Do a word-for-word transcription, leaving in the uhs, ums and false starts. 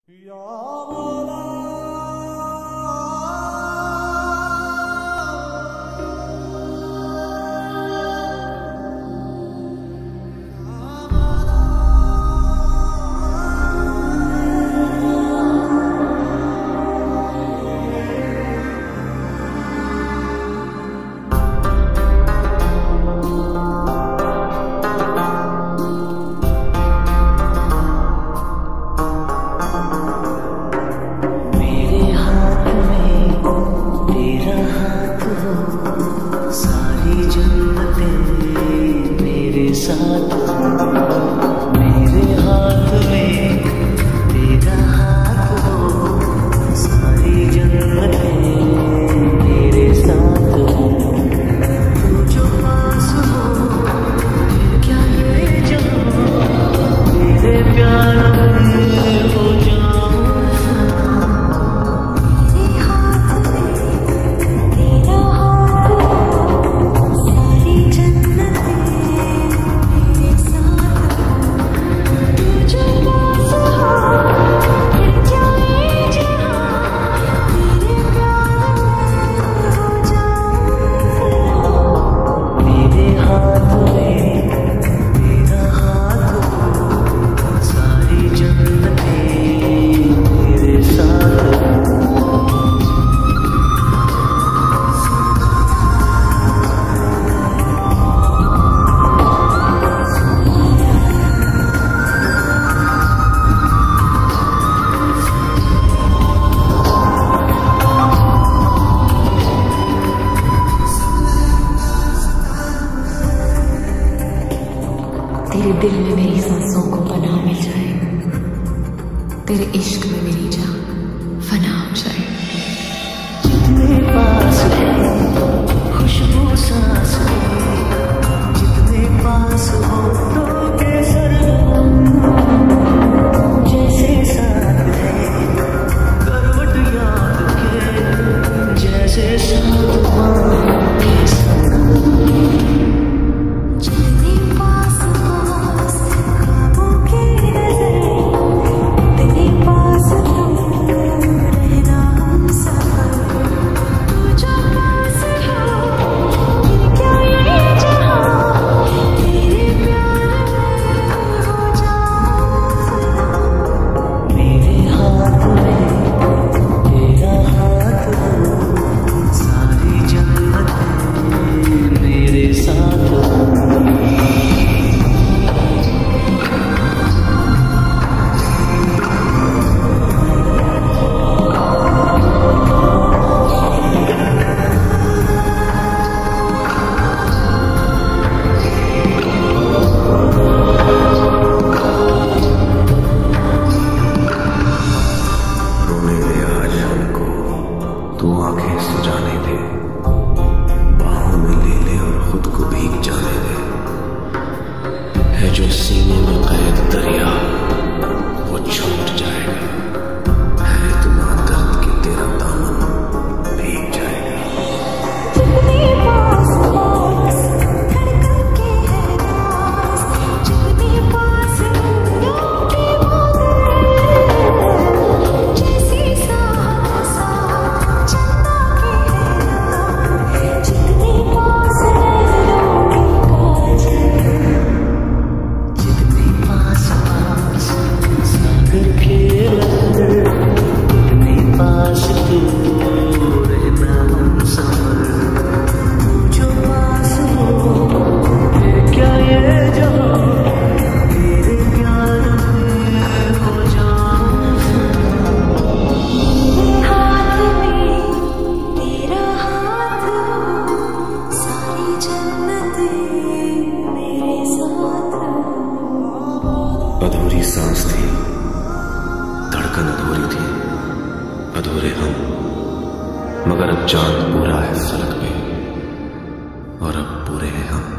तेरे दिल में मेरी सांसों को पनाह मिल जाए, तेरे इश्क में मेरी जान फना हो जाए। जितने पास है खुशबू सांस है, जितने पास हो तो केसर जैसे साथ है, करवट याद के जैसे साथ के संग। तू आंखें सुजाने दे, बाहों में ले ले और खुद को भीग जाने दे। है जो सीने में कैद दरिया वो छूट जाएगा, है इतना दर्द कि तेरा दामन भीग जाएगा। जितनी पास पास धड़कन के है राज, जितनी पास दुनिया की बातें, जैसी साथ साथ चंदा के है राज, जितनी पास नजरों की काजल, जितनी पास पास सागर के लहर, जितनी पास तू रहना हम सफर। जो पास हो फिर क्या ये जहां तेरे प्यार में हो जाऊं। मेरे हाथ में तेरा हाथ हो, सारी जन्नतें मेरे साथ हो। अधूरी सांस थी, धड़कन अधूरी थी, अधूरे हम, मगर अब चांद पूरा है फलक पे और अब पूरे हैं हम।